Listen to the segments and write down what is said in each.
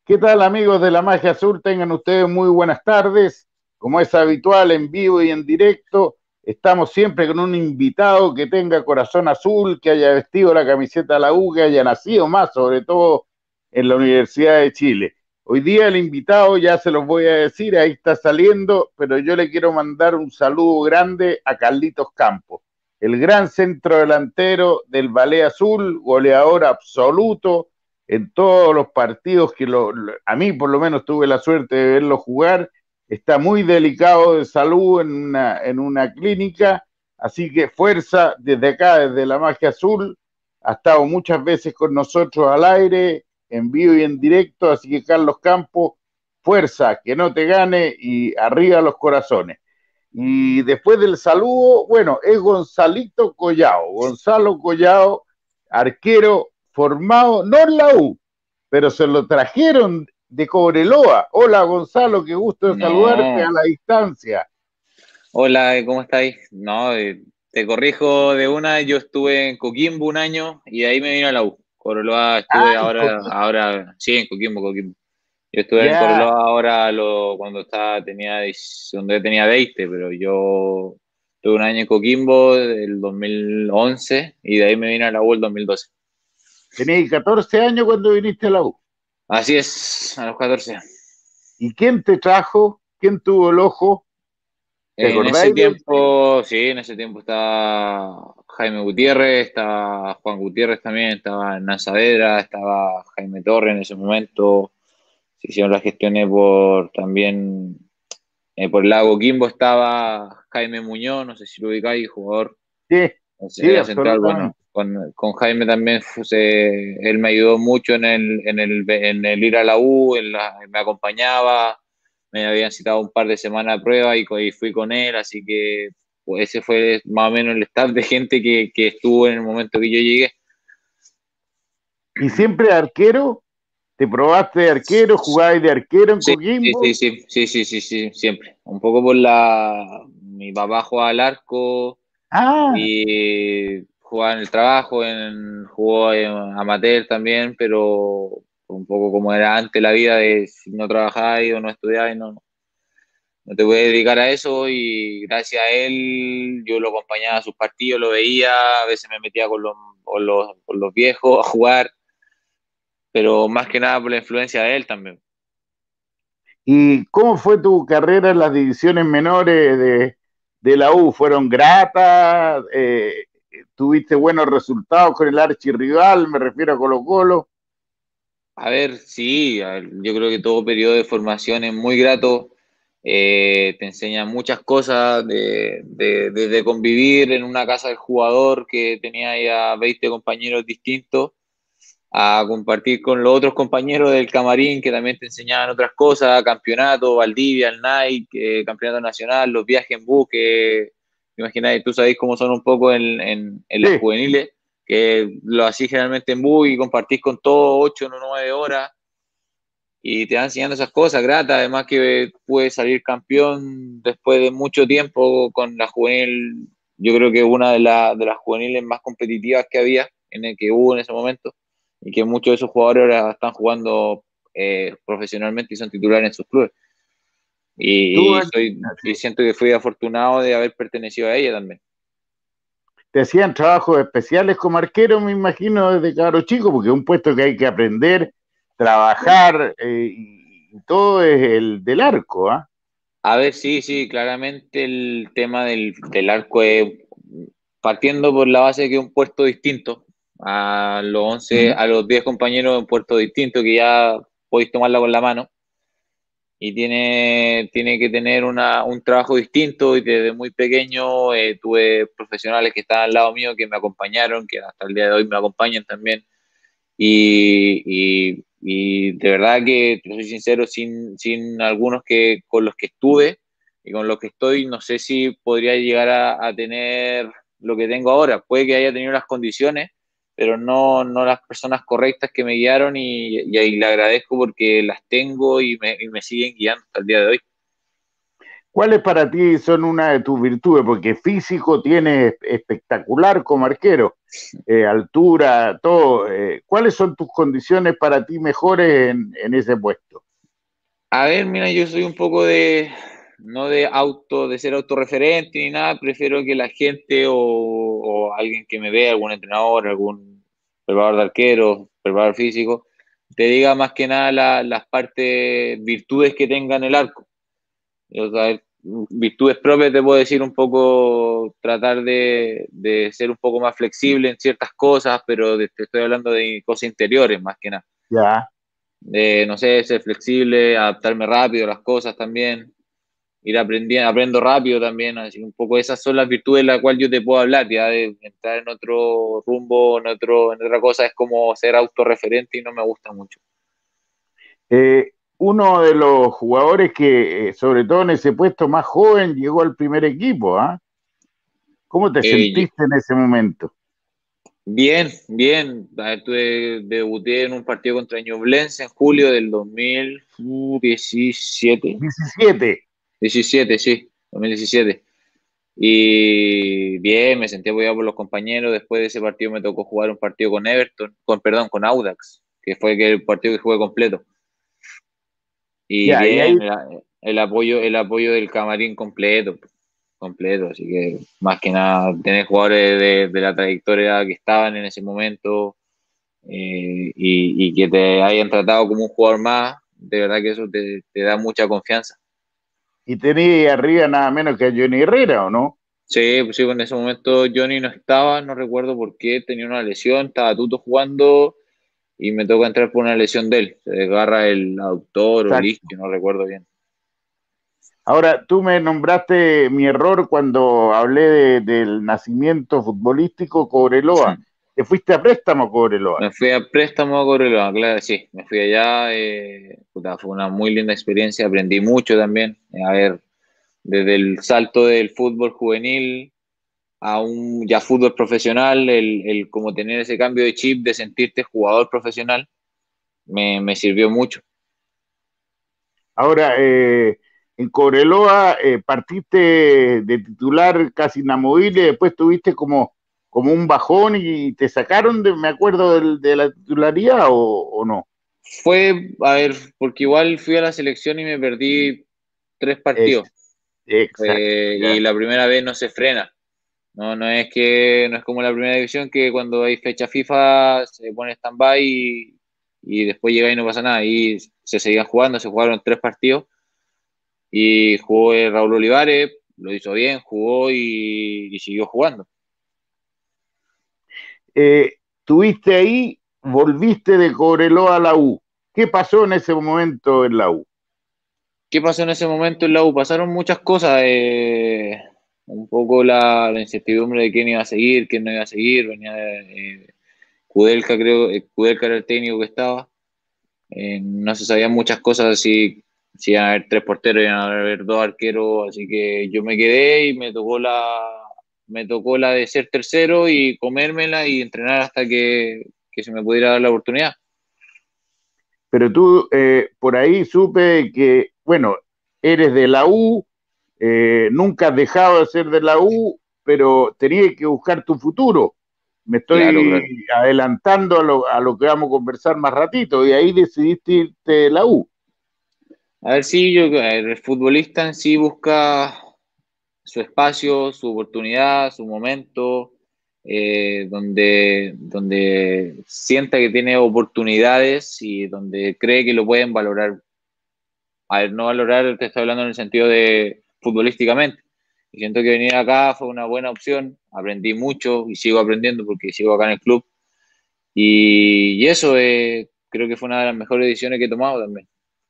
¿Qué tal, amigos de la Magia Azul? Tengan ustedes muy buenas tardes. Como es habitual, en vivo y en directo, estamos siempre con un invitado que tenga corazón azul, que haya vestido la camiseta de la U, que haya nacido más, sobre todo en la Universidad de Chile. Hoy día el invitado, ya se los voy a decir, ahí está saliendo, pero yo le quiero mandar un saludo grande a Carlitos Campos, el gran centro delantero del Ballet Azul, goleador absoluto en todos los partidos a mí por lo menos tuve la suerte de verlo jugar. Está muy delicado de salud en una clínica, así que fuerza desde acá, desde la Magia Azul. Ha estado muchas veces con nosotros al aire, en vivo y en directo, así que Carlos Campos, fuerza, que no te gane y arriba los corazones. Y después del saludo, bueno, es Gonzalito Collao, Gonzalo Collao, arquero formado, no en la U, pero se lo trajeron de Cobreloa. Hola Gonzalo, qué gusto de saludarte a No, la distancia. hola, ¿cómo estáis? No, te corrijo de una, yo estuve en Coquimbo un año y de ahí me vine a la U. Cobreloa Ah, estuve ahora, sí, en Coquimbo. Yo estuve en ya, Cobreloa ahora cuando donde tenía 20, pero yo tuve un año en Coquimbo del 2011 y de ahí me vine a la U el 2012. tenías 14 años cuando viniste a la U. Así es, a los 14. ¿Y quién te trajo? ¿Quién tuvo el ojo? ¿Te En ese acordáis de él? tiempo, sí, en ese tiempo estaba Jaime Gutiérrez, estaba Juan Gutiérrez también, estaba Hernán Saavedra, estaba Jaime Torre en ese momento. Se hicieron las gestiones por también, por el lago Quimbo estaba Jaime Muñoz, no sé si lo ubicáis, jugador, Sí, sí, era central, bueno, absolutamente. con Jaime también él me ayudó mucho en el ir a la U, me acompañaba, me habían citado un par de semanas de prueba y fui con él, así que pues, ese fue más o menos el staff de gente que estuvo en el momento que yo llegué. ¿Y siempre arquero? ¿Te probaste de arquero? ¿Jugabas de arquero en Sí, sí, sí, Coquimbo? sí, siempre. Un poco mi papá jugaba al arco Ah, y jugaba en el trabajo, jugó en amateur también, pero un poco como era antes la vida de si no trabajáis o no estudiáis, no te voy a dedicar a eso y gracias a él yo lo acompañaba a sus partidos, lo veía, a veces me metía con los viejos a jugar, pero más que nada por la influencia de él también. ¿y cómo fue tu carrera en las divisiones menores de la U? ¿Fueron gratas? ¿Tuviste buenos resultados con el archirrival? Me refiero a Colo Colo. A ver, sí, yo creo que todo periodo de formación es muy grato, te enseña muchas cosas de convivir en una casa del jugador que tenía ya 20 compañeros distintos, a compartir con los otros compañeros del camarín que también te enseñaban otras cosas, campeonato, Valdivia, el Nike, campeonato nacional, los viajes en bus, que imagináis, tú sabéis cómo son un poco en las Sí. juveniles, que lo hacís generalmente en bus y compartís con todos 8 o 9 horas y te van enseñando esas cosas gratas, además que puedes salir campeón después de mucho tiempo con la juvenil, yo creo que una de las juveniles más competitivas que había, que hubo en ese momento, y que muchos de esos jugadores ahora están jugando profesionalmente y son titulares en sus clubes. Tú, Y siento que fui afortunado de haber pertenecido a ella también. te hacían trabajos especiales como arquero, me imagino, desde cabro chico, porque es un puesto que hay que aprender, trabajar, y todo es el del arco, ¿ah? A ver, sí, sí, claramente el tema del arco es partiendo por la base de que es un puerto distinto. A los 11 a los 10 compañeros es un puerto distinto que ya podéis tomarla con la mano y tiene que tener un trabajo distinto y desde muy pequeño tuve profesionales que estaban al lado mío que me acompañaron, que hasta el día de hoy me acompañan también y de verdad que, te soy sincero, sin algunos con los que estuve y con los que estoy, no sé si podría llegar a tener lo que tengo ahora. Puede que haya tenido las condiciones, pero no las personas correctas que me guiaron y ahí le agradezco porque las tengo y me siguen guiando hasta el día de hoy. ¿Cuáles para ti son una de tus virtudes? Porque físico tienes espectacular como arquero, altura, todo. ¿Cuáles son tus condiciones para ti mejores en ese puesto? A ver, mira, yo soy un poco no de ser autorreferente ni nada, prefiero que la gente o alguien que me vea, algún entrenador, algún preparador de arquero, preparador físico, te diga más que nada las partes, virtudes que tenga en el arco. O sea, virtudes propias te puedo decir un poco, tratar de ser un poco más flexible en ciertas cosas, pero te estoy hablando de cosas interiores más que nada. Ya. De, no sé, ser flexible, adaptarme rápido a las cosas también, ir aprendiendo, aprendo rápido también, así un poco esas son las virtudes de las cuales yo te puedo hablar, ya de entrar en otro rumbo, en otra cosa, es como ser autorreferente y no me gusta mucho. Uno de los jugadores que, sobre todo en ese puesto más joven, llegó al primer equipo, ¿ah? ¿Cómo te Eh, sentiste en ese momento? Bien, bien. A ver, debuté en un partido contra Ñublense en julio del 2017. 17. 17, sí, 2017. Y bien, me sentí apoyado por los compañeros. Después de ese partido me tocó jugar un partido con Everton, perdón, con Audax, que fue el partido que jugué completo. Y Ya, y ahí bien, el apoyo del camarín completo, completo. Así que más que nada, tener jugadores de la trayectoria que estaban en ese momento y que te hayan tratado como un jugador más, de verdad que eso te da mucha confianza. y tenía arriba nada menos que a Johnny Herrera, ¿o no? Sí, pues sí, en ese momento Johnny no estaba, no recuerdo por qué, tenía una lesión, estaba Tuto jugando y me toca entrar por una lesión de él. Se desgarra el aductor o el Exacto. isquio, no recuerdo bien. Ahora, tú me nombraste mi error cuando hablé del nacimiento futbolístico Cobreloa. Te fuiste a préstamo, Cobreloa. Me fui a préstamo a Cobreloa, claro, sí, me fui allá, puta, fue una muy linda experiencia, aprendí mucho también, a ver, desde el salto del fútbol juvenil a un ya fútbol profesional, el como tener ese cambio de chip de sentirte jugador profesional, me sirvió mucho. Ahora, en Cobreloa partiste de titular casi inamovible, después tuviste como un bajón y te sacaron, me acuerdo, de la titularidad o no. Fue, a ver, porque igual fui a la selección y me perdí 3 partidos. Ex- exacto, Y ya. la primera vez no se frena. No es como la primera división que cuando hay fecha FIFA se pone stand-by y después llega y no pasa nada. Y se seguían jugando, se jugaron 3 partidos y jugó Raúl Olivares, lo hizo bien, jugó y siguió jugando. Eh, Tuviste ahí, volviste de Cobreloa a la U. ¿Qué pasó en ese momento en la U? ¿Qué pasó en ese momento en la U? Pasaron muchas cosas, un poco la incertidumbre de quién iba a seguir, quién no iba a seguir, venía Kudelka, creo, Kudelka era el técnico que estaba. No se sabían muchas cosas, si iban a haber 3 porteros, iban a haber 2 arqueros, así que yo me quedé y me tocó la de ser tercero y comérmela y entrenar hasta que se me pudiera dar la oportunidad. Pero tú, por ahí supe que, bueno, eres de la U, nunca has dejado de ser de la U, pero tenías que buscar tu futuro. Me Claro, estoy claro. adelantando a lo que vamos a conversar más ratito, y ahí decidiste irte de la U. A ver, sí, a ver, el futbolista en sí busca su espacio, su oportunidad, su momento, donde sienta que tiene oportunidades y donde cree que lo pueden valorar. A ver, no valorar, te estoy hablando en el sentido de futbolísticamente. Y siento que venir acá fue una buena opción, aprendí mucho y sigo aprendiendo porque sigo acá en el club. Y eso creo que fue una de las mejores decisiones que he tomado también.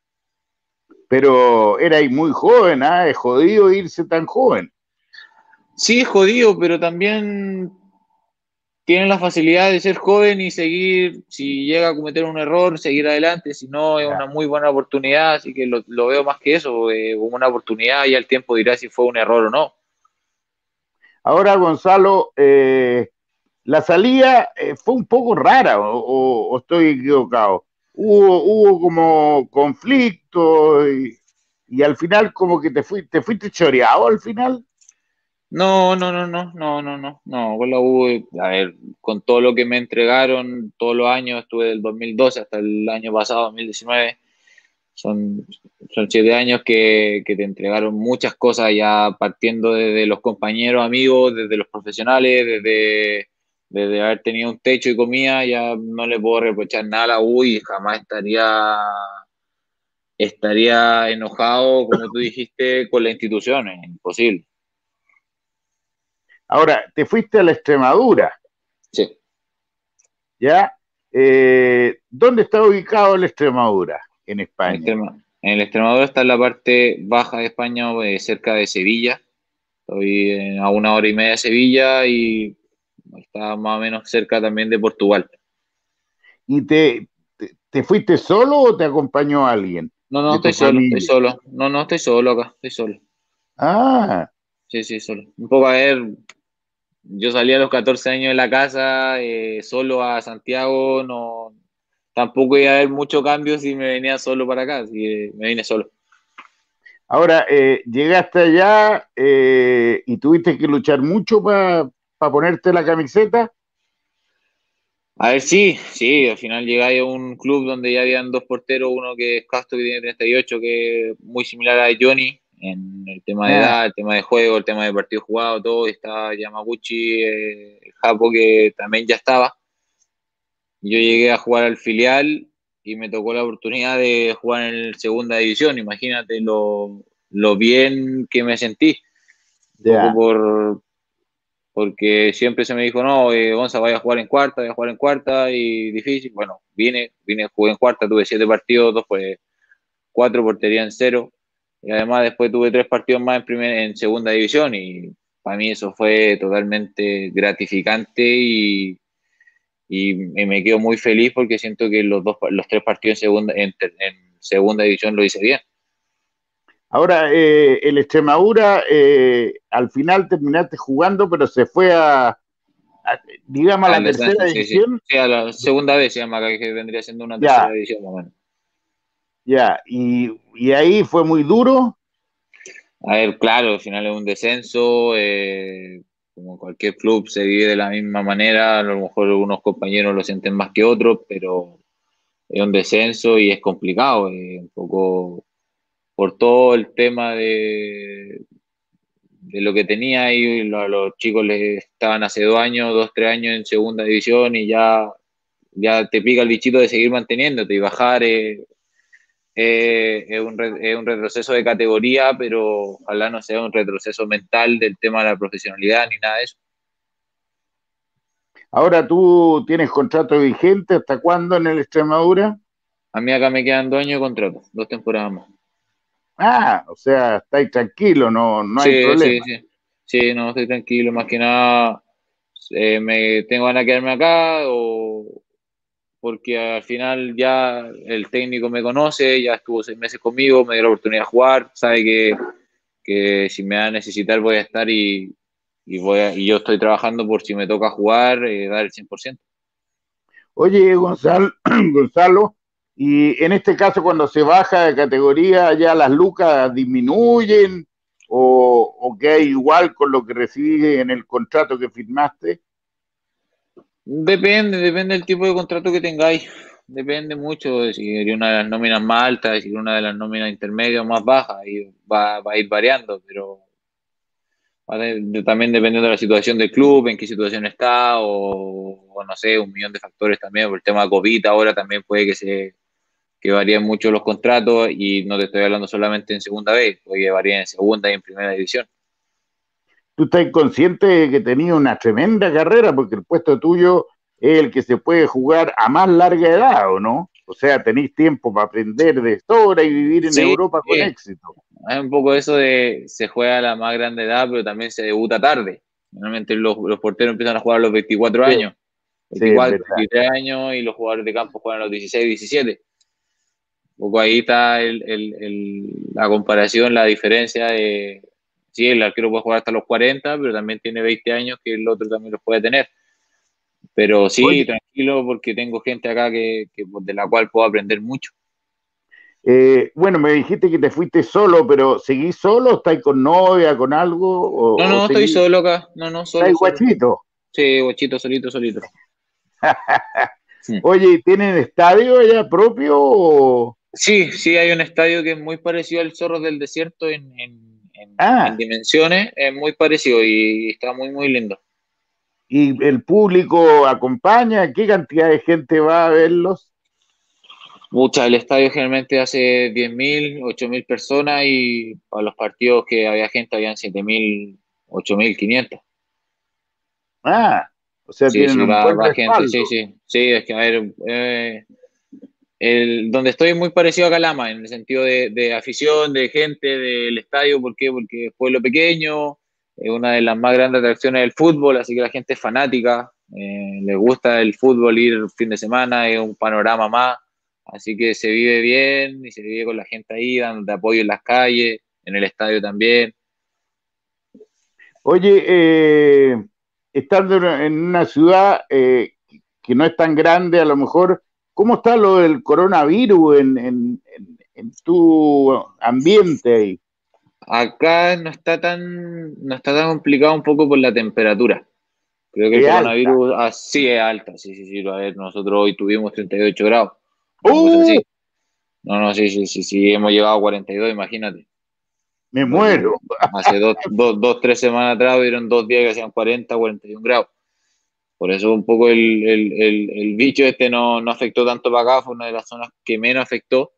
Pero erais muy joven, ¿ah? Es jodido irse tan joven. Sí, es jodido, pero también tienen la facilidad de ser joven y seguir, si llega a cometer un error, seguir adelante, si no, es una Ya. muy buena oportunidad, así que lo veo más que eso, como una oportunidad y al tiempo dirá si fue un error o no. Ahora, Gonzalo, la salida fue un poco rara, o estoy equivocado. Hubo como conflicto. y al final como que te fuiste choreado al final. No, no, no, no, no, no, no, no, con la U, a ver, con todo lo que me entregaron todos los años, estuve del 2012 hasta el año pasado, 2019, son, son 7 años que te entregaron muchas cosas ya partiendo desde los compañeros, amigos, desde los profesionales, desde haber tenido un techo y comida, ya no le puedo reprochar nada a la U y jamás estaría enojado, como tú dijiste, con la institución, es imposible. Ahora, te fuiste a la Extremadura, Sí. ¿ya? ¿Dónde está ubicado la Extremadura? En España. En el Extremadura está en la parte baja de España, cerca de Sevilla. Estoy a 1 hora y media de Sevilla y está más o menos cerca también de Portugal. ¿Y te fuiste solo o te acompañó alguien No, no, de tu estoy solo, estoy familia? solo. No, no, estoy solo acá, estoy solo. Ah, Sí, sí, solo. Un poco a ver, yo salí a los 14 años de la casa, solo a Santiago, no, tampoco iba a haber mucho cambio si me venía solo para acá, así que me vine solo. ahora, llegaste allá y tuviste que luchar mucho para ponerte la camiseta. A ver, sí, sí, al final llegáis a un club donde ya habían dos porteros, uno que es Castro que tiene 38, que es muy similar a Johnny en el tema de Ah, edad, el tema de juego, el tema de partido jugado, todo, y está Yamaguchi, el Japo que también ya estaba. Yo llegué a jugar al filial y me tocó la oportunidad de jugar en segunda división, imagínate lo bien que me sentí, un poco ya. porque siempre se me dijo, no, Gonza, vaya a jugar en cuarta, vaya a jugar en cuarta, y difícil. Bueno, jugué en cuarta, tuve 7 partidos, dos pues 4, portería en cero, y además después tuve 3 partidos más en segunda división, y para mí eso fue totalmente gratificante y me quedo muy feliz porque siento que los 3 partidos en segunda división lo hice bien. Ahora, el Extremadura, al final terminaste jugando, pero se fue digamos, a Al la tercera descenso, sí, sí. división. Sí, a la segunda vez se llama acá, que vendría siendo una tercera Ya, división más o menos. ya. Y ahí fue muy duro. A ver, claro, al final es un descenso, como cualquier club se vive de la misma manera, a lo mejor algunos compañeros lo sienten más que otros, pero es un descenso y es complicado, un poco por todo el tema de lo que tenía y los chicos les estaban hace 2 años, 2, 3 años en segunda división y ya te pica el bichito de seguir manteniéndote y bajar. Es un retroceso de categoría, pero ojalá no sea un retroceso mental del tema de la profesionalidad ni nada de eso. Ahora tú tienes contrato vigente. ¿Hasta cuándo en el Extremadura? A mí acá me quedan 2 años de contrato, 2 temporadas más. Ah, o sea, estáis tranquilo, no, no hay Sí, sí, problema. sí. Sí, no, estoy tranquilo, más que nada me tengo ganas de quedarme acá o porque al final ya el técnico me conoce, ya estuvo 6 meses conmigo, me dio la oportunidad de jugar, sabe que si me va a necesitar voy a estar y yo estoy trabajando por si me toca jugar, dar el 100%. Oye, Gonzalo, Gonzalo, y en este caso cuando se baja de categoría, ¿ya las lucas disminuyen o queda igual con lo que recibís en el contrato que firmaste? Depende del tipo de contrato que tengáis. Depende mucho de si eres una de las nóminas más altas, si eres una de las nóminas intermedias o más bajas, y va a ir variando, pero también dependiendo de la situación del club, en qué situación está, o no sé, un millón de factores también, por el tema de COVID ahora también puede que varíen mucho los contratos, y no te estoy hablando solamente en segunda vez, puede que varíen en segunda y en primera división. Tú estás consciente de que tenías una tremenda carrera porque el puesto tuyo es el que se puede jugar a más larga edad, ¿o no? O sea, tenéis tiempo para aprender de sobra y vivir en Sí, Europa con sí. éxito. Hay un poco eso de se juega a la más grande edad, pero también se debuta tarde. Normalmente los porteros empiezan a jugar a los 24 Sí, años, sí, es 24, verdad. 23 años, y los jugadores de campo juegan a los 16, 17. Un poco ahí está la comparación, la diferencia de, sí, el arquero puede jugar hasta los 40, pero también tiene 20 años que el otro también los puede tener. Pero sí, Oye, tranquilo, porque tengo gente acá de la cual puedo aprender mucho. Bueno, me dijiste que te fuiste solo, pero ¿seguís solo? ¿Estáis con novia, con algo? No, ¿O no, estoy seguís? solo acá. No, no, solo, ¿Estáis solo. guachito? Sí, guachito, solito, solito. Mm. Oye, ¿y ¿tienen estadio allá propio? Sí, sí, hay un estadio que es muy parecido al Zorros del Desierto en Ah, dimensiones, es muy parecido y está muy, muy lindo. ¿y el público acompaña? ¿Qué cantidad de gente va a verlos? Mucha, el estadio generalmente hace 10.000, 8.000 personas y para los partidos que había gente habían 7.000, 8.500. Ah, o sea, Sí, tienen sí, un buen va gente, sí, respaldo. sí. Sí, es que a ver, donde estoy es muy parecido a Calama, en el sentido de afición, de gente, del estadio. ¿Por qué? Porque es pueblo pequeño, es una de las más grandes atracciones del fútbol, así que la gente es fanática, le gusta el fútbol, ir fin de semana, es un panorama más, así que se vive bien y se vive con la gente ahí, dando apoyo en las calles, en el estadio también. Oye, estando en una ciudad que no es tan grande, a lo mejor, ¿cómo está lo del coronavirus en tu ambiente ahí? Acá no está tan complicado un poco por la temperatura. Creo que el Es alta. coronavirus así es alta, sí, sí, sí. A ver, nosotros hoy tuvimos 38 grados, una cosa ¡Uh! así. No, no, sí, sí, sí, sí, hemos llegado a 42, imagínate. Me muero. Hace 3 semanas atrás hubieron 2 días que hacían 40, 41 grados. Por eso un poco el bicho este no afectó tanto para acá, fue una de las zonas que menos afectó,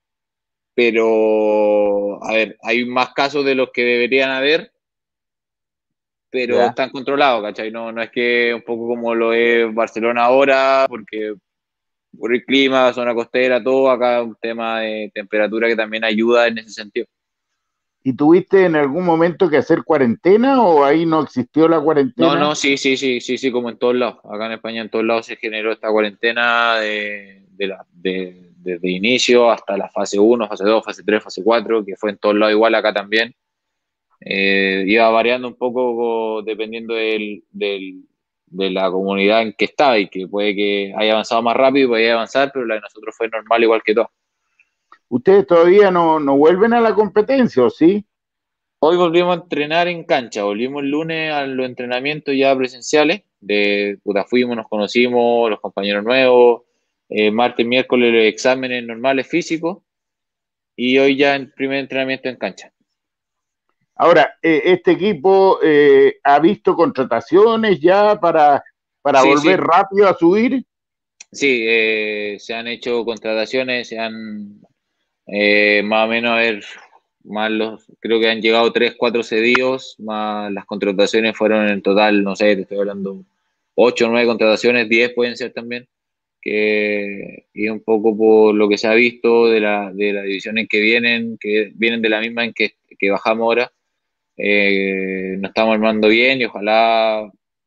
pero, a ver, hay más casos de los que deberían haber, pero Ya. están controlados, ¿cachai? No, no es que un poco como lo es Barcelona ahora, porque por el clima, zona costera, todo, acá un tema de temperatura que también ayuda en ese sentido. ¿Y tuviste en algún momento que hacer cuarentena o ahí no existió la No, cuarentena? no, sí, sí, sí, sí, sí, como en todos lados. Acá en España en todos lados se generó esta cuarentena desde inicio hasta la fase uno, fase 2, fase 3, fase 4, que fue en todos lados igual acá también. Iba variando un poco dependiendo de la comunidad en que estaba y que puede que haya avanzado más rápido, podía avanzar, pero la de nosotros fue normal igual que todo. ¿Ustedes todavía no vuelven a la competencia o sí? Hoy volvimos a entrenar en cancha, volvimos el lunes a los entrenamientos ya presenciales, puta, fuimos, nos conocimos, los compañeros nuevos, martes, miércoles los exámenes normales físicos y hoy ya el primer entrenamiento en cancha. Ahora, este equipo ha visto contrataciones ya para Sí, volver sí, rápido a subir. sí, se han hecho contrataciones, se han más o menos, a ver, creo que han llegado 3, 4 cedidos, más las contrataciones fueron en total, no sé, te estoy hablando, 8, 9 contrataciones, 10 pueden ser también, y un poco por lo que se ha visto de la división en que vienen de la misma en que bajamos ahora, nos estamos armando bien y ojalá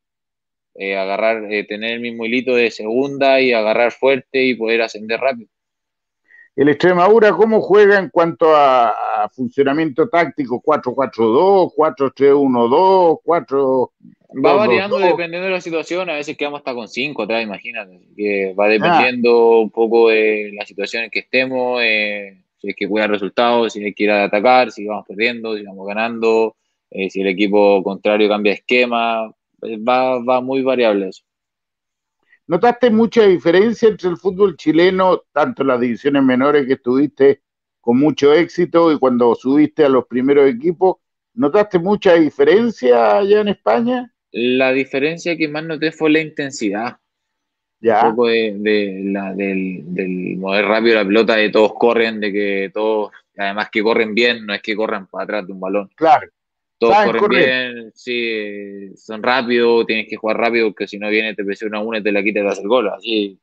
tener el mismo hilito de segunda y agarrar fuerte y poder ascender rápido. El Extremadura, ¿cómo juega en cuanto a funcionamiento táctico? 4-4-2, 4-3-1-2, Va 4-2-2-2. variando dependiendo de la situación, a veces quedamos hasta con 5 atrás, imagínate. Así que va Ah, dependiendo un poco de la situación en que estemos, si es que cuida resultados, si hay que ir a atacar, si vamos perdiendo, si vamos ganando, si el equipo contrario cambia de esquema, va muy variable eso. ¿notaste mucha diferencia entre el fútbol chileno, tanto en las divisiones menores que estuviste con mucho éxito y cuando subiste a los primeros equipos? ¿Notaste mucha diferencia allá en España? La diferencia que más noté fue la intensidad, un Ya, poco del mover rápido la pelota, de todos corren, de que todos, además que corren bien, no es que corran para atrás de un balón. claro. Todos Saben corren correr. bien, sí, son rápidos, tienes que jugar rápido, porque si no viene, te presiona uno y te la quita y te hace el gol, así.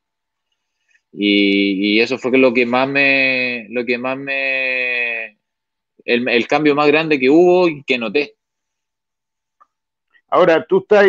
Y eso fue el cambio más grande que hubo y que noté. Ahora, tú estás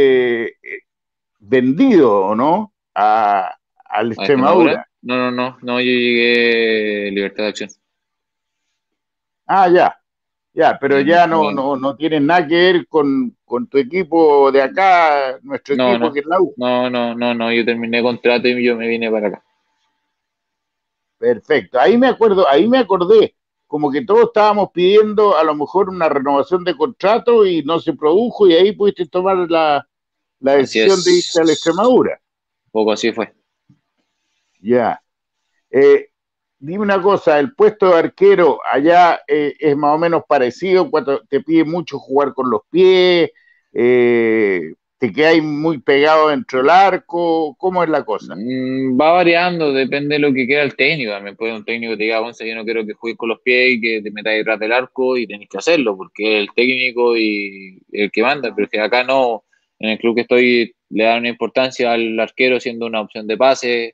vendido, ¿o no? Al ¿A Extremadura? Extremadura. No, no, no, no, yo llegué Libertad de Acción. Ah, ya, ya, pero Eh, ya no, no tienen nada que ver con tu equipo de acá, nuestro no, equipo no, que es la U. no, no, no, no, yo terminé contrato y yo me vine para acá. Perfecto. Ahí me acordé, como que todos estábamos pidiendo a lo mejor una renovación de contrato y no se produjo y ahí pudiste tomar la Así decisión de irte a la es, Extremadura. un poco así fue. Ya. Eh, Dime una cosa, el puesto de arquero allá es más o menos parecido, cuando te pide mucho jugar con los pies, te quedas muy pegado dentro del arco, ¿cómo es la cosa? Va variando, depende de lo que quiera el técnico. También puede un técnico que te diga, Gonza, yo no quiero que juegues con los pies y que te metas detrás del arco y tenés que hacerlo, porque es el técnico y el que manda. Pero es que acá no, en el club que estoy, le dan una importancia al arquero siendo una opción de pase,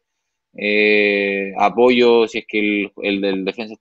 apoyo si es que el del defensa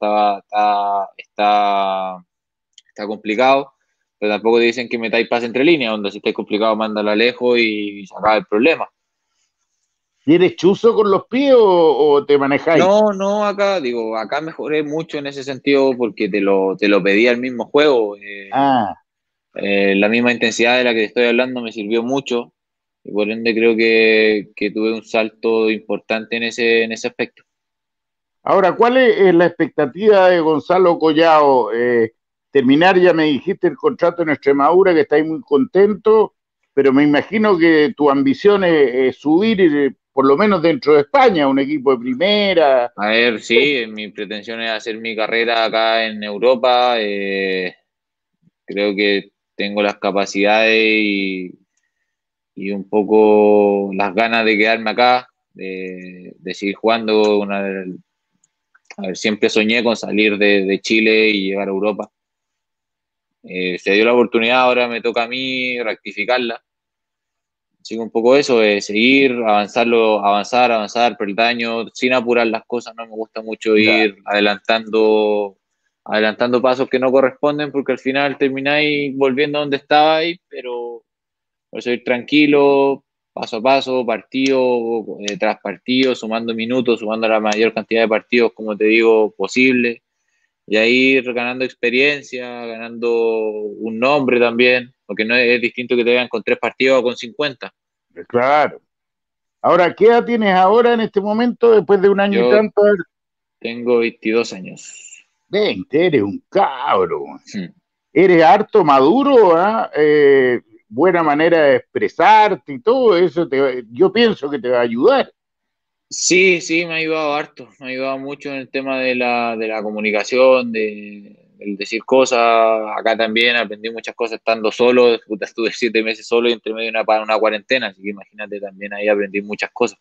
está complicado, pero tampoco te dicen que metáis pase entre líneas, donde si estáis complicado, mándalo lejos y se acaba el problema. ¿Tienes chuzo con los pies o te manejáis? No, no, acá, digo, acá mejoré mucho en ese sentido porque te lo pedía el mismo juego. Ah, La misma intensidad de la que te estoy hablando me sirvió mucho y por ende creo que tuve un salto importante en ese aspecto. ahora, ¿cuál es la expectativa de Gonzalo Collao? Terminar, ya me dijiste, el contrato en Extremadura, que estáis muy contento, pero me imagino que tu ambición es subir, por lo menos dentro de España, un equipo de primera. A ver, sí, mi pretensión es hacer mi carrera acá en Europa. Creo que tengo las capacidades y un poco las ganas de quedarme acá, de seguir jugando. A ver, siempre soñé con salir de Chile y llegar a Europa. Se dio la oportunidad, ahora me toca a mí rectificarla. Así que un poco eso, seguir, avanzar, peldaño, sin apurar las cosas. No me gusta mucho Ya. ir adelantando pasos que no corresponden, porque al final termináis volviendo a donde estabais, pero por eso ir tranquilo, paso a paso, partido tras partido, sumando minutos, sumando la mayor cantidad de partidos, como te digo, posible, y ahí ir ganando experiencia, ganando un nombre también, porque no es distinto que te vean con 3 partidos o con 50. Claro. Ahora, ¿qué edad tienes ahora en este momento, después de un año y Yo tanto? tengo 22 años. 20, eres un cabro. Hmm. Eres harto maduro, ¿ah? Buena manera de expresarte y todo eso, yo pienso que te va a ayudar. Sí, sí, me ha ayudado harto, me ha ayudado mucho en el tema de la comunicación, del decir cosas. Acá también aprendí muchas cosas estando solo. Puta, estuve 7 meses solo y entre medio de una cuarentena, así que imagínate, también ahí aprendí muchas cosas.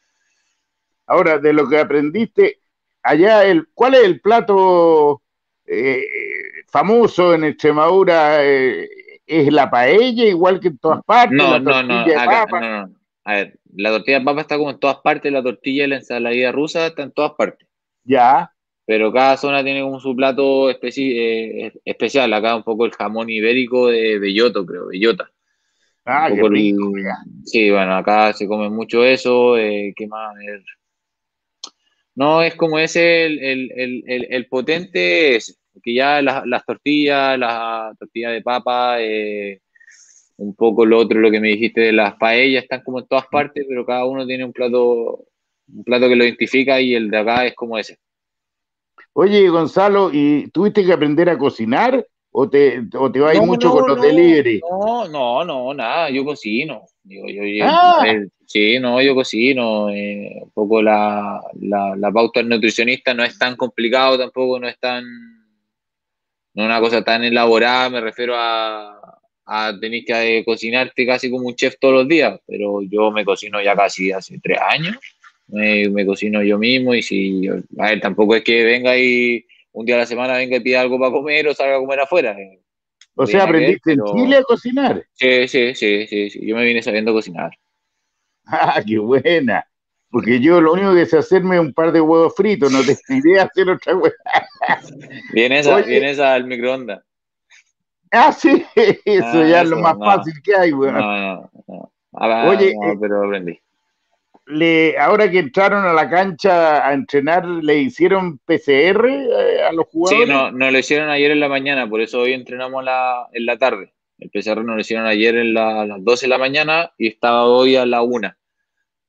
Ahora, de lo que aprendiste, allá, ¿cuál es el plato eh, famoso en Extremadura? ¿Es la paella, igual que en todas partes, No, la no, no, tortilla de acá, papa? no, no. A ver, la tortilla de papa está como en todas partes, la tortilla y la ensaladilla rusa está en todas partes. Ya. Pero cada zona tiene como su plato especial. Acá un poco el jamón ibérico de Belloto, creo, Bellota. Un Ah, qué poco rico. sí, bueno, acá se come mucho eso. ¿Qué más? A ver. No, es como ese el potente ese, porque ya las tortillas, la tortilla de papa, un poco lo otro, lo que me dijiste de las paellas, están como en todas partes, pero cada uno tiene un plato que lo identifica y el de acá es como ese. Oye, Gonzalo, ¿y tuviste que aprender a cocinar o te vas No, mucho con no, los no, delivery? no, no, no, nada, yo cocino. A Ah, ver, sí, no, yo cocino. Un poco la pauta del nutricionista no es tan complicado tampoco, no es una cosa tan elaborada, me refiero a tener que cocinarte casi como un chef todos los días, pero yo me cocino ya casi hace 3 años, me cocino yo mismo y si, a ver, tampoco es que venga y un día a la semana venga y pida algo para comer o salga a comer afuera, o no tiene sea, nada que ver, aprendiste en Chile pero a cocinar. sí, sí, sí, sí, sí, yo me vine sabiendo cocinar. Ah, qué buena. Porque yo lo único que sé hacerme es un par de huevos fritos, no tengo idea hacer otra hueá. Oye, Viene esa al microondas. sí, eso Ah, ya es lo eso, más no, fácil que hay, weón. no, no, no. Ah, Oye, no, pero aprendí. ahora que entraron a la cancha a entrenar, ¿le hicieron PCR a los Sí, jugadores? no, no lo hicieron ayer en la mañana, por eso hoy entrenamos en la tarde. El PCR nos lo hicieron ayer a las 12 de la mañana y estaba hoy a la 1.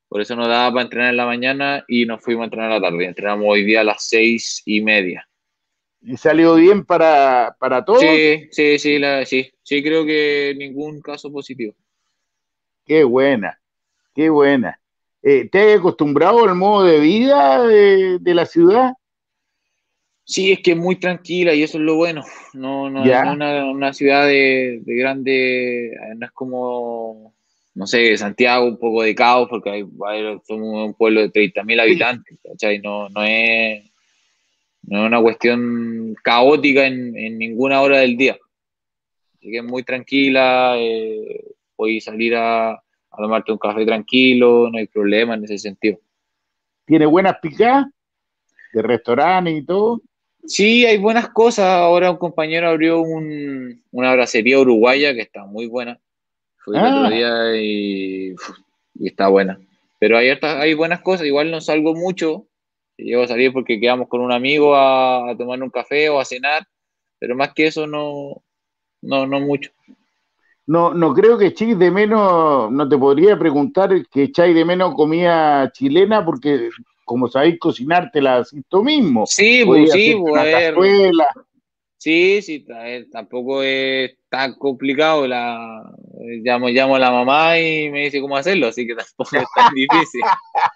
por eso nos daba para entrenar en la mañana y nos fuimos a entrenar a la tarde. Entrenamos hoy día a las 6:30. ¿Y salió bien para todos? Sí, sí, sí, sí, sí, creo que ningún caso positivo. Qué buena, qué buena. ¿Te has acostumbrado al modo de vida de la ciudad? Sí, es que es muy tranquila y eso es lo bueno. No es Ya, una ciudad de grande, no es como, no sé, Santiago, un poco de caos, porque somos un pueblo de 30.000 sí. habitantes, ¿cachai? No es una cuestión caótica en ninguna hora del día. Así que es muy tranquila, puedes salir a tomarte un café tranquilo, no hay problema en ese sentido. ¿Tiene buenas picadas de restaurantes y todo? Sí, hay buenas cosas. Ahora un compañero abrió una bracería uruguaya que está muy buena. Fui el otro Ah, día y está buena. Pero hay buenas cosas. Igual no salgo mucho. Llego a salir porque quedamos con un amigo a tomar un café o a cenar. Pero más que eso, no mucho. no, no creo que echéis de menos, no te podría preguntar que echáis de menos comida chilena porque como sabéis cocinar te la haces tú mismo. Podía Sí, hacerte a una ver. cazuela. Sí, sí, tampoco es tan complicado. Llamo a la mamá y me dice cómo hacerlo, así que tampoco es tan difícil.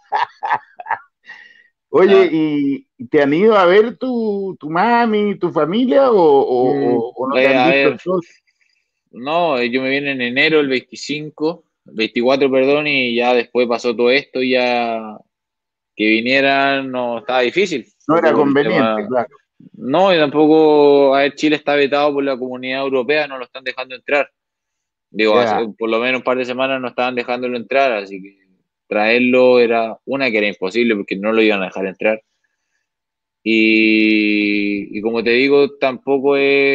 Oye, Ah, ¿y te han ido a ver tu mami, tu familia mm, o no te han a visto en ver, todo? no, yo me vine en enero, el 24, perdón, y ya después pasó todo esto, y ya que vinieran no estaba difícil, No porque era por el conveniente, tema, claro. no, y tampoco, a ver, Chile está vetado por la Comunidad Europea, no lo están dejando entrar. Digo, Ya. por lo menos un par de semanas no estaban dejándolo entrar, así que traerlo era una que era imposible porque no lo iban a dejar entrar. Y como te digo, tampoco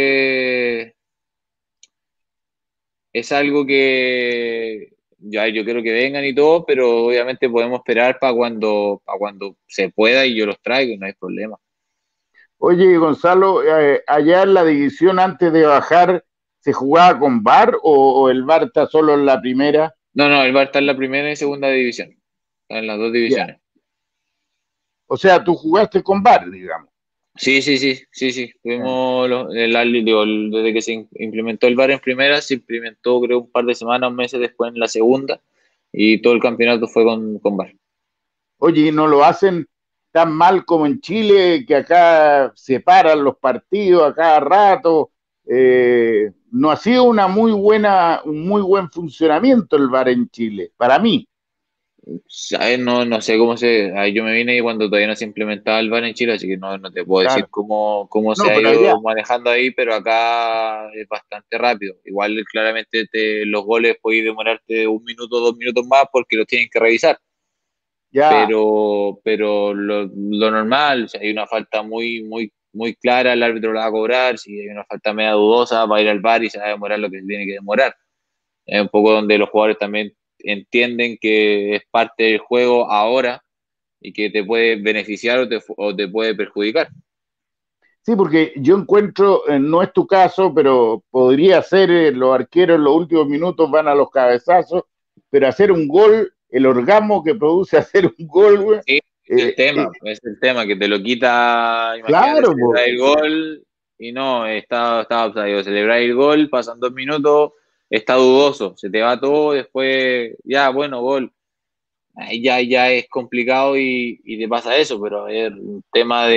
es algo que ya yo quiero que vengan y todo, pero obviamente podemos esperar para cuando se pueda y yo los traigo y no hay problema. Oye, Gonzalo, allá en la división antes de bajar, ¿se jugaba con VAR o el VAR está solo en la primera? No, el Bar está en la primera y segunda división, está en las dos Ya. divisiones. O sea, tú jugaste con VAR, digamos. Sí, sí, sí, sí, sí. Ya. Tuvimos desde que se implementó el VAR en primera, se implementó creo un par de semanas, meses después en la segunda, y todo el campeonato fue con VAR. Oye, ¿y no lo hacen tan mal como en Chile, que acá separan los partidos a cada rato? No ha sido un muy buen funcionamiento el VAR en Chile, para mí. ¿Sabes? No sé cómo yo me vine cuando todavía no se implementaba el VAR en Chile, así que no te puedo decir Claro. cómo se No, ha pero allá, ido manejando ahí, pero acá es bastante rápido. Igual claramente los goles pueden demorarte 1 minuto, 2 minutos más porque los tienen que revisar. ya, Pero lo normal, si hay una falta muy, muy, muy clara, el árbitro la va a cobrar. Si hay una falta media dudosa, va a ir al VAR y se va a demorar lo que se tiene que demorar. Es un poco donde los jugadores también entienden que es parte del juego ahora y que te puede beneficiar o te puede perjudicar. sí, porque yo encuentro, no es tu caso, pero podría ser, los arqueros en los últimos minutos van a los cabezazos, pero hacer un gol, el orgasmo que produce hacer un gol, güey, Sí, eh, eh, es el tema que te lo quita. Imagínate claro, po, celebrar el gol y no, está offside. Celebrar el gol, pasan 2 minutos, está dudoso, se te va todo, después ya, bueno, gol. Ahí ya es complicado y te pasa eso, pero es un tema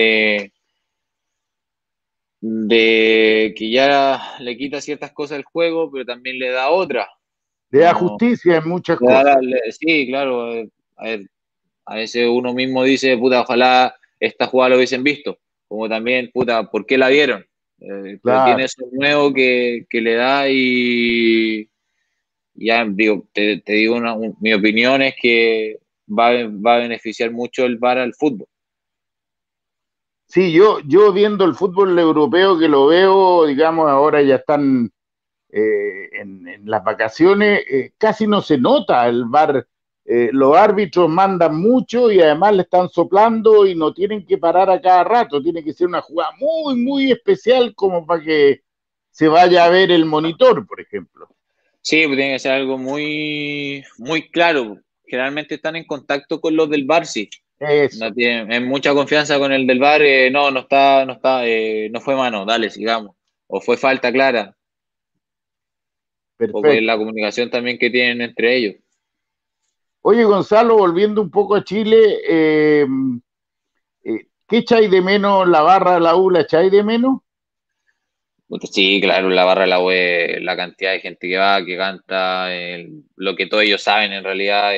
de que ya le quita ciertas cosas al juego, pero también le da otras. le da No, justicia en muchas cosas. sí, claro. A ver, a veces uno mismo dice, puta, ojalá esta jugada lo hubiesen visto. Como también, puta, ¿por qué la vieron? Pero tiene Claro. eso nuevo que le da y ya digo, te digo mi opinión es que va a beneficiar mucho el VAR al fútbol. Sí, yo viendo el fútbol europeo que lo veo, digamos, ahora ya están en las vacaciones, casi no se nota el VAR. Los árbitros mandan mucho y además le están soplando y no tienen que parar a cada rato. Tiene que ser una jugada muy, muy especial como para que se vaya a ver el monitor, por ejemplo. Sí, pues tiene que ser algo muy, muy claro. generalmente están en contacto con los del bar, sí. No Eso, tienen mucha confianza con el del bar, no, no fue mano, dale, sigamos. O fue falta clara, poco es la perfecto. comunicación también que tienen entre ellos. Oye, Gonzalo, volviendo un poco a Chile, ¿qué echáis de menos la barra de la U? ¿La echáis de menos? Puta, sí, claro, la barra de la UE, la cantidad de gente que va, que canta, lo que todos ellos saben en realidad,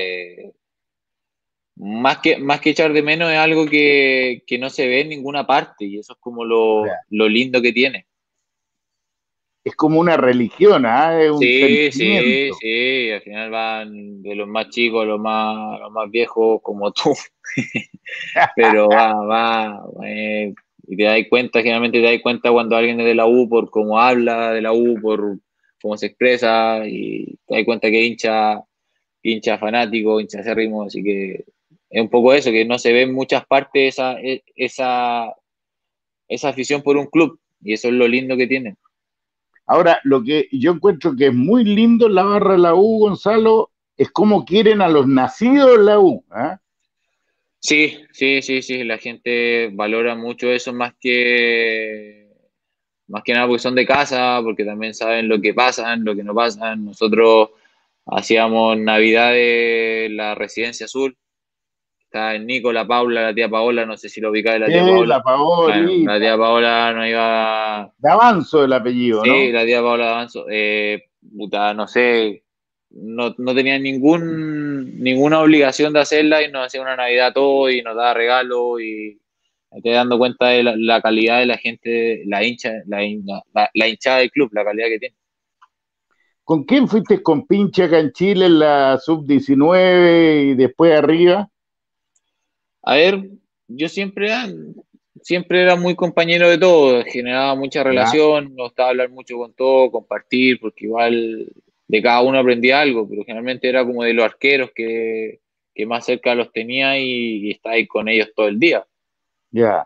más que echar de menos es algo que no se ve en ninguna parte y eso es como lo lindo que tiene. Es como una religión, ¿ah? Es un Sí, sí, sentimiento. sí, al final van de los más chicos a los más viejos como tú, pero y te das cuenta, generalmente te das cuenta cuando alguien es de la U por cómo habla de la U, por cómo se expresa, y te das cuenta que hincha fanático, hincha acérrimo, así que es un poco eso, que no se ve en muchas partes esa afición por un club, y eso es lo lindo que tiene. Ahora, lo que yo encuentro que es muy lindo en la barra de la U, Gonzalo, es cómo quieren a los nacidos en la U. ¿Ah? Sí, sí, sí, sí, la gente valora mucho eso más que nada porque son de casa, porque también saben lo que pasa, lo que no pasa. Nosotros hacíamos Navidad de la Residencia Azul, está el Nico, la Paula, la tía Paola, no sé si lo ubicaba de la tía Sí, Paola. la Bueno, la favorita. tía Paola no iba. De avanzo el apellido, Sí, ¿no? la tía Paola Avanzo, puta, no sé, no tenía ninguna obligación de hacerla y nos hacía una Navidad todo y nos daba regalos y me estoy dando cuenta de la calidad de la gente, la hinchada del club, la calidad que tiene. ¿Con quién fuiste con pinche acá en Chile en la sub-19 y después arriba? A ver, yo siempre era muy compañero de todos, generaba mucha Ya, relación, me gustaba hablar mucho con todos, compartir, porque igual de cada uno aprendía algo, pero generalmente era como de los arqueros que más cerca los tenía y estaba ahí con ellos todo el día. ya.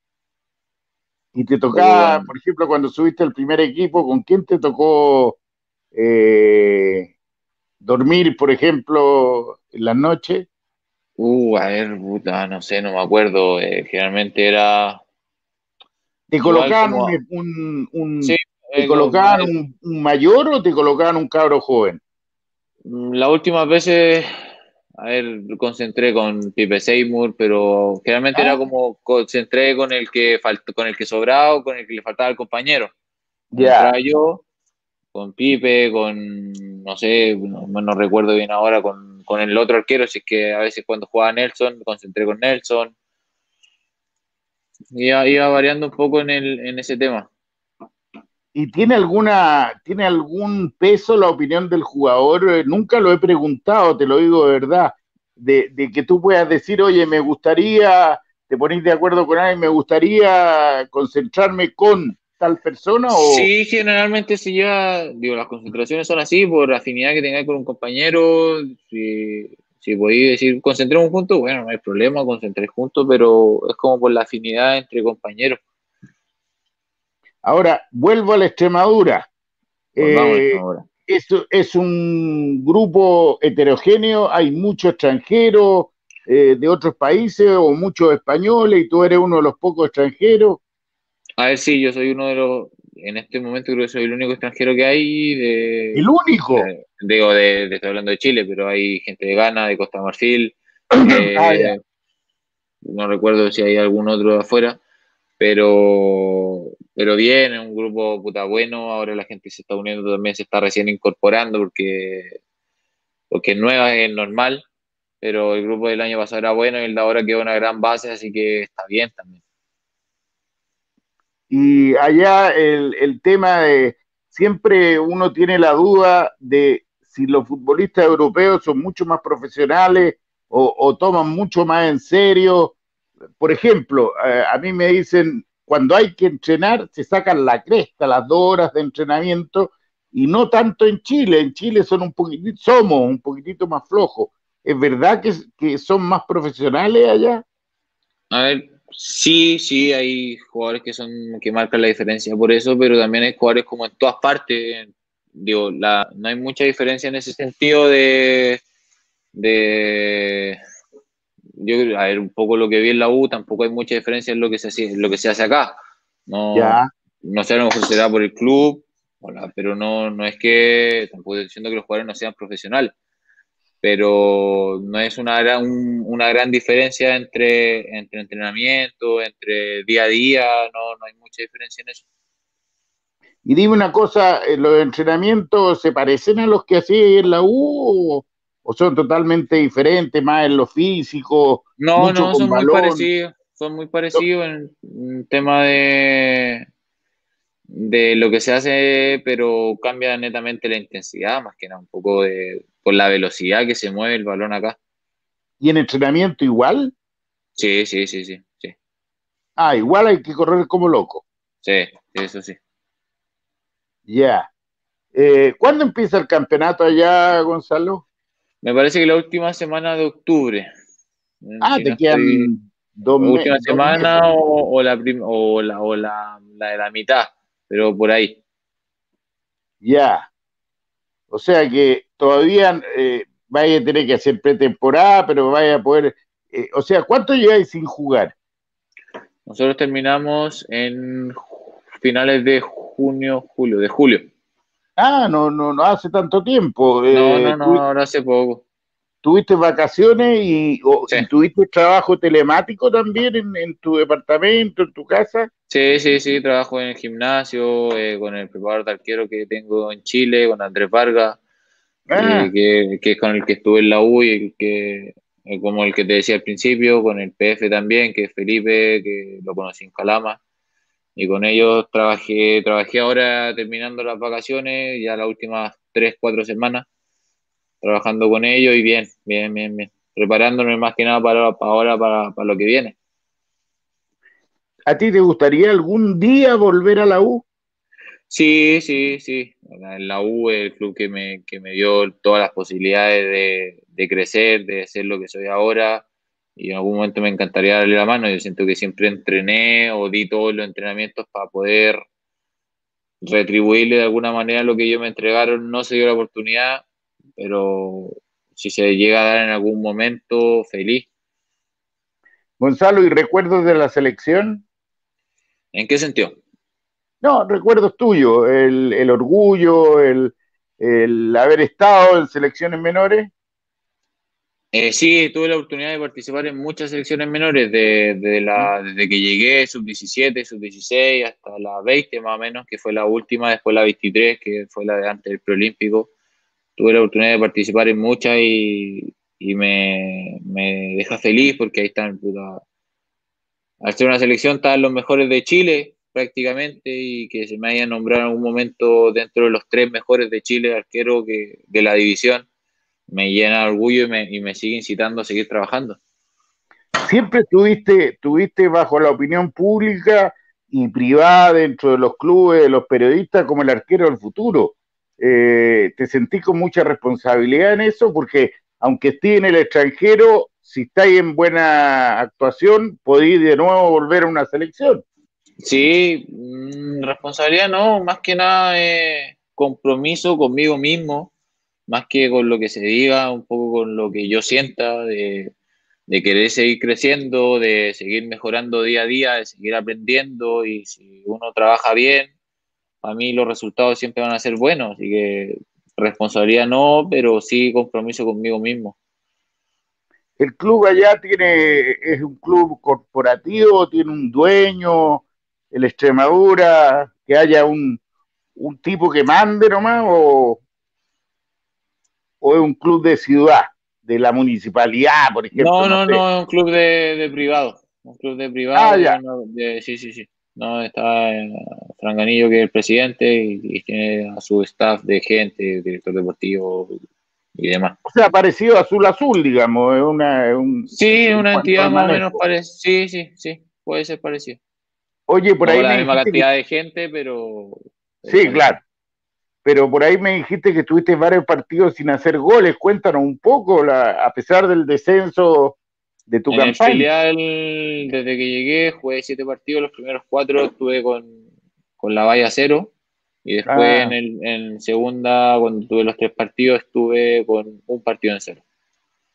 Y te Pero tocaba, bueno, por ejemplo, cuando subiste al primer equipo, ¿con quién te tocó eh, dormir, por ejemplo, en las noches? a ver, puta, no sé, no me acuerdo, generalmente era ¿Te igual colocaban como, sí, te como, colocaban un mayor o te colocaban un cabro joven? las últimas veces, a ver, concentré con Pipe Seymour, pero generalmente era Ah, como concentré con el que faltó, con el que sobraba o con el que le faltaba al compañero. Cuando ya. entraba yo, con Pipe, no sé, no recuerdo bien ahora, con el otro arquero, si es que a veces cuando jugaba Nelson, me concentré con Nelson. Iba variando un poco en ese tema. ¿Y tiene algún peso la opinión del jugador? Nunca lo he preguntado, te lo digo de verdad, de que tú puedas decir, oye, me gustaría, te ponés de acuerdo con alguien, me gustaría concentrarme con tal persona o Sí, generalmente se lleva, digo, las concentraciones son así por afinidad que tengáis con un compañero. Si podéis decir concentremos juntos, bueno, no hay problema, concentré juntos, pero es como por la afinidad entre compañeros. ahora vuelvo a la Extremadura. Volvamos Eh, ahora. esto es un grupo heterogéneo, hay muchos extranjeros de otros países o muchos españoles y tú eres uno de los pocos extranjeros. A ver, sí, yo soy uno de los, en este momento creo que soy el único extranjero que hay El único. digo, estoy hablando de Chile, pero hay gente de Ghana, de Costa de Marfil, Ah, ya. eh, no recuerdo si hay algún otro de afuera. Pero bien, es un grupo puta bueno, ahora la gente se está uniendo también, se está recién incorporando porque es nueva, es normal, pero el grupo del año pasado era bueno y el de ahora quedó una gran base, así que está bien también. Y allá el tema de, siempre uno tiene la duda de si los futbolistas europeos son mucho más profesionales o toman mucho más en serio. Por ejemplo, a mí me dicen, cuando hay que entrenar, se sacan la cresta las 2 horas de entrenamiento y no tanto en Chile. En Chile somos un poquitito más flojos. ¿Es verdad que son más profesionales allá? A ver, sí, sí, hay jugadores que marcan la diferencia por eso, pero también hay jugadores como en todas partes. Digo, no hay mucha diferencia en ese sentido de yo, a ver, un poco lo que vi en la U, tampoco hay mucha diferencia en lo que en lo que se hace acá. No, Ya. no sé, a lo mejor será por el club, pero no es que, tampoco estoy diciendo que los jugadores no sean profesionales, pero no es una gran diferencia entre entrenamiento, entre día a día, no hay mucha diferencia en eso. Y dime una cosa, ¿los entrenamientos se parecen a los que hacía en la U o son totalmente diferentes, más en lo físico, mucho No, con balón? son muy parecidos en tema de lo que se hace, pero cambia netamente la intensidad, más que nada, un poco por la velocidad que se mueve el balón acá. ¿Y en entrenamiento igual? Sí, Ah, igual hay que correr como loco. sí, eso sí. Ya. ¿Cuándo empieza el campeonato allá, Gonzalo? Me parece que la última semana de octubre, Ah, si no te estoy, quedan dos, última dos meses. semana la de la mitad, pero por ahí. Ya. O sea que todavía vaya a tener que hacer pretemporada, pero vaya a poder. O sea, ¿cuánto lleváis sin jugar? Nosotros terminamos en finales de de julio. Ah, no hace tanto tiempo. Ahora hace poco. ¿Tuviste vacaciones Sí, y tuviste trabajo telemático también en tu departamento, en tu casa? sí, trabajo en el gimnasio, con el preparador de arquero que tengo en Chile, con Andrés Vargas, Ah, que es con el que estuve en la U y como el que te decía al principio, con el PF también, que es Felipe, que lo conocí en Calama. Y con ellos trabajé ahora terminando las vacaciones, ya las últimas 3, 4 semanas, trabajando con ellos y bien. Preparándome más que nada para ahora, para lo que viene. ¿a ti te gustaría algún día volver a la U? Sí. En la U es el club que me dio todas las posibilidades de crecer, de ser lo que soy ahora. Y en algún momento me encantaría darle la mano. Yo siento que siempre entrené o di todos los entrenamientos para poder retribuirle de alguna manera lo que ellos me entregaron. No se dio la oportunidad, pero si se llega a dar en algún momento, feliz. Gonzalo, ¿y recuerdos de la selección? ¿En qué sentido? No, recuerdos tuyos, el orgullo, el haber estado en selecciones menores. Sí, tuve la oportunidad de participar en muchas selecciones menores, desde que llegué, sub 17 sub 16 hasta la 20 más o menos, que fue la última, después la 23 que fue la de antes del preolímpico. Tuve la oportunidad de participar en muchas y me deja feliz porque ahí están, puta, al ser una selección estaban los mejores de Chile prácticamente y que se me hayan nombrado en algún momento dentro de los tres mejores de Chile, arquero de la división, me llena de orgullo y me sigue incitando a seguir trabajando. Siempre estuviste bajo la opinión pública y privada dentro de los clubes, de los periodistas, como el arquero del futuro. ¿Te sentís con mucha responsabilidad en eso? Porque aunque estés en el extranjero, si estáis en buena actuación, podéis de nuevo volver a una selección. Sí, responsabilidad no, más que nada compromiso conmigo mismo, más que con lo que se diga, un poco con lo que yo sienta, de querer seguir creciendo, de seguir mejorando día a día, de seguir aprendiendo y si uno trabaja bien, a mí los resultados siempre van a ser buenos, así que responsabilidad no, pero sí compromiso conmigo mismo. El club allá es un club corporativo, tiene un dueño, el Extremadura, que haya un tipo que mande nomás, o es un club de ciudad, de la municipalidad, por ejemplo, no sé. No, es un club de privado, un club de Ah, privado, ya. sí. No, está Franganillo, que es el presidente, y tiene a su staff de gente, director deportivo y demás. O sea, parecido a Azul Azul, digamos, Sí, en una cuanto entidad al más o menos manejo. parecida, sí, puede ser parecido. Oye, por No con ahí la me misma dijiste que, cantidad de gente, pero sí, parecido. claro, pero por ahí me dijiste que tuviste varios partidos sin hacer goles. Cuéntanos un poco, a pesar del descenso de tu En el campaña. filial, desde que llegué, jugué 7 partidos, los primeros 4 estuve con la valla cero, y después en segunda, cuando tuve los 3 partidos, estuve con un partido en cero.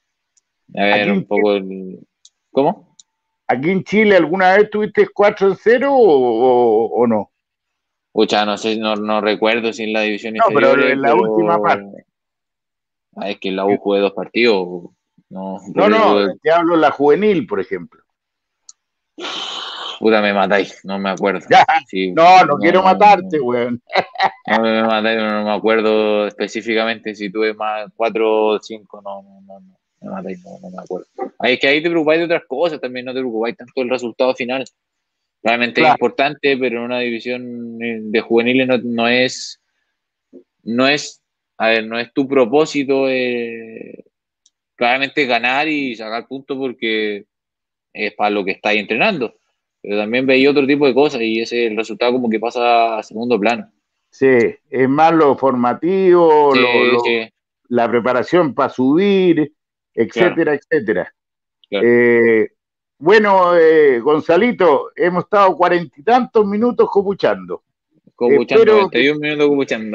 A ver, Aquí, un poco ¿Cómo? aquí en Chile, ¿alguna vez tuviste 4-0 o no? Pucha, no sé, no recuerdo si en las divisiones No, pero inferiores, en la última parte. pero es que en la U jugué 2 partidos. No, No, por no, eso, te hablo de la juvenil, por ejemplo. puta, me matáis, no me acuerdo. Ya, Sí, no, no no, quiero no, matarte, no, weón. no me matáis, no me acuerdo específicamente si tuve más 4 o 5, no, me matáis, no me acuerdo. Ay, es que ahí te preocupáis de otras cosas también, no te preocupáis tanto del resultado final. Realmente es Claro, importante, pero en una división de juveniles no es, a ver, no es tu propósito, claramente ganar y sacar puntos porque es para lo que estáis entrenando. Pero también veía otro tipo de cosas y ese el resultado como que pasa a segundo plano. sí, es más lo formativo, Sí, sí, la preparación para subir, claro, etcétera, etcétera. claro. Eh, bueno, Gonzalito, hemos estado 40 y tantos minutos copuchando. Copuchando, Espero que 91 minutos copuchando.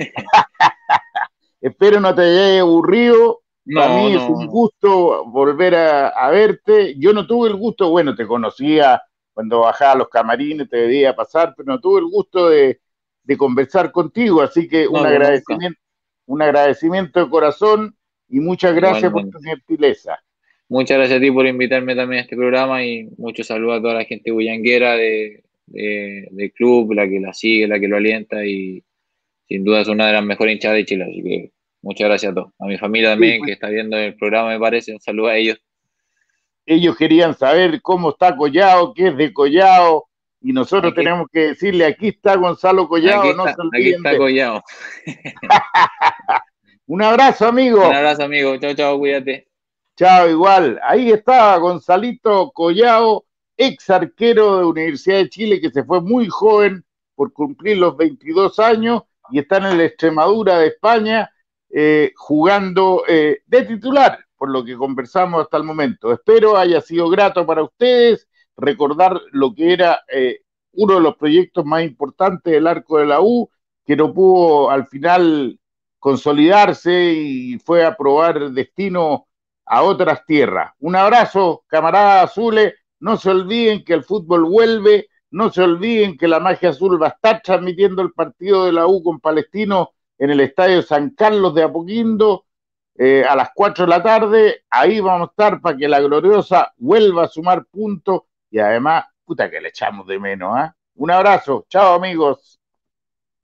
Espero no te haya aburrido. Para No, mí es un no, gusto volver a verte. Yo no tuve el gusto, bueno, te conocía cuando bajaba a los camarines, te veía pasar, pero no tuve el gusto de conversar contigo. Así que no, pues nunca. un agradecimiento de corazón y muchas gracias por tu Igualmente. gentileza. Muchas gracias a ti por invitarme también a este programa y muchos saludos a toda la gente bullanguera del club, la que la sigue, la que lo alienta y sin duda es una de las mejores hinchadas de Chile. Así que muchas gracias a todos. A mi familia Sí, también pues, que está viendo el programa, me parece. Un saludo a ellos. ellos querían saber cómo está Collao, qué es de Collao, y nosotros Aquí, tenemos que decirle, aquí está Gonzalo aquí Collao, no está, se aquí olviden está de él. Collao. Un abrazo, Un amigo. abrazo, amigo. Chao, chao, cuídate. Chao, igual. Ahí está Gonzalito Collao, ex arquero de Universidad de Chile, que se fue muy joven por cumplir los 22 años y está en el Extremadura de España jugando de titular, por lo que conversamos hasta el momento. Espero haya sido grato para ustedes recordar lo que era uno de los proyectos más importantes del arco de la U, que no pudo al final consolidarse y fue a probar destino a otras tierras. Un abrazo, camaradas azules. No se olviden que el fútbol vuelve. No se olviden que la magia azul va a estar transmitiendo el partido de la U con Palestino en el estadio San Carlos de Apoquindo a las 4 de la tarde. Ahí vamos a estar para que la gloriosa vuelva a sumar puntos y además, puta que le echamos de menos. ¿Eh? Un abrazo. Chao, amigos.